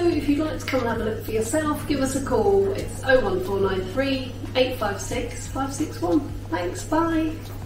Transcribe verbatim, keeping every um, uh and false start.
if you'd like to come and have a look for yourself, give us a call. It's oh one four nine three, eight five six, five six one. Thanks, bye.